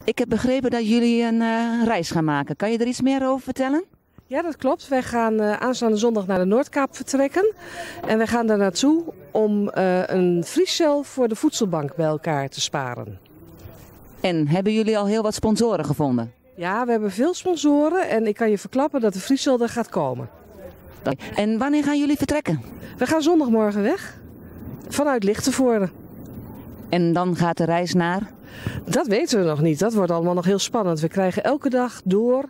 Ik heb begrepen dat jullie een reis gaan maken. Kan je er iets meer over vertellen? Ja, dat klopt. Wij gaan aanstaande zondag naar de Noordkaap vertrekken. En wij gaan daar naartoe om een vriescel voor de voedselbank bij elkaar te sparen. En hebben jullie al heel wat sponsoren gevonden? Ja, we hebben veel sponsoren en ik kan je verklappen dat de vriescel er gaat komen. En wanneer gaan jullie vertrekken? We gaan zondagmorgen weg. Vanuit Lichtenvoorde. En dan gaat de reis naar? Dat weten we nog niet. Dat wordt allemaal nog heel spannend. We krijgen elke dag door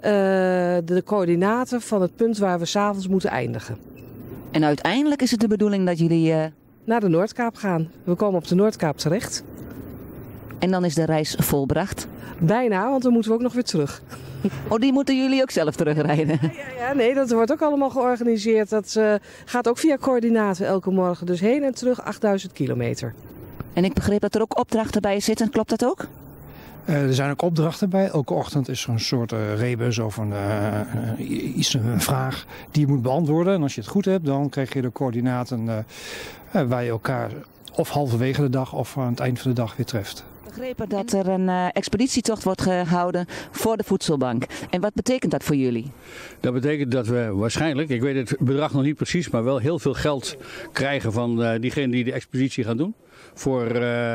de coördinaten van het punt waar we 's avonds moeten eindigen. En uiteindelijk is het de bedoeling dat jullie... Naar de Noordkaap gaan. We komen op de Noordkaap terecht. En dan is de reis volbracht? Bijna, want dan moeten we ook nog weer terug. Oh, die moeten jullie ook zelf terugrijden? Ja, nee, dat wordt ook allemaal georganiseerd. Dat gaat ook via coördinaten elke morgen. Dus heen en terug 8000 kilometer. En ik begreep dat er ook opdrachten bij zitten. Klopt dat ook? Er zijn ook opdrachten bij. Elke ochtend is er een soort rebus of een vraag die je moet beantwoorden. En als je het goed hebt, dan krijg je de coördinaten waar je elkaar of halverwege de dag of aan het eind van de dag weer treft. Ik begreep dat er een expeditietocht wordt gehouden voor de voedselbank. En wat betekent dat voor jullie? Dat betekent dat we waarschijnlijk, ik weet het bedrag nog niet precies, maar wel heel veel geld krijgen van diegenen die de expeditie gaan doen. Voor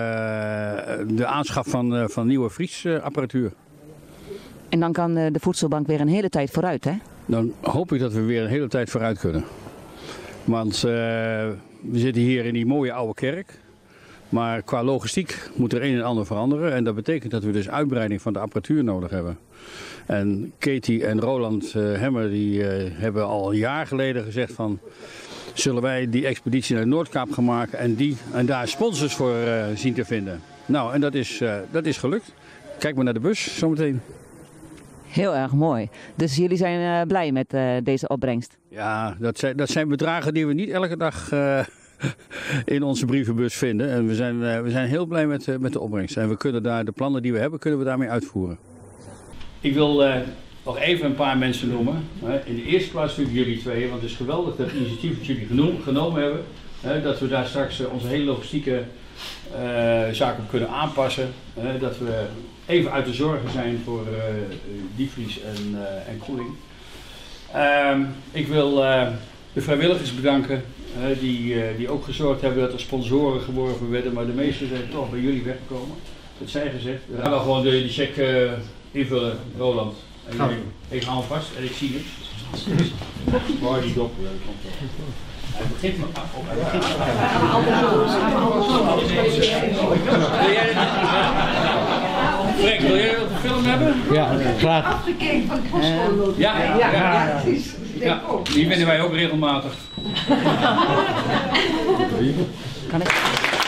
de aanschaf van nieuwe vriesapparatuur. En dan kan de voedselbank weer een hele tijd vooruit, hè? Dan hoop ik dat we weer een hele tijd vooruit kunnen. Want we zitten hier in die mooie oude kerk. Maar qua logistiek moet er een en ander veranderen. En dat betekent dat we dus uitbreiding van de apparatuur nodig hebben. En Katie en Roland Hemmer die hebben al een jaar geleden gezegd van... Zullen wij die expeditie naar de Noordkaap gaan maken en daar sponsors voor zien te vinden. Nou, en dat is gelukt. Kijk maar naar de bus zometeen. Heel erg mooi. Dus jullie zijn blij met deze opbrengst? Ja, dat zijn bedragen die we niet elke dag in onze brievenbus vinden. En we zijn heel blij met de opbrengst. En we kunnen daar de plannen die we hebben, kunnen we daarmee uitvoeren. Ik wil nog even een paar mensen noemen. In de eerste plaats natuurlijk jullie tweeën, want het is geweldig dat initiatief dat jullie genomen hebben. Dat we daar straks onze hele logistieke zaken kunnen aanpassen. Dat we even uit de zorgen zijn voor diepvries en koeling. Ik wil de vrijwilligers bedanken die ook gezorgd hebben dat er sponsoren geworven werden. Maar de meeste zijn toch bij jullie weggekomen. Dat zij gezegd. We gaan gewoon de check invullen, Roland. Ik hou hem vast en ik zie het. Waar die dop komt. Hij begint met af. Frank, wil jij een film hebben? Ja, graag. Afgekeken van de Ja, die vinden wij ook regelmatig. Kan ik?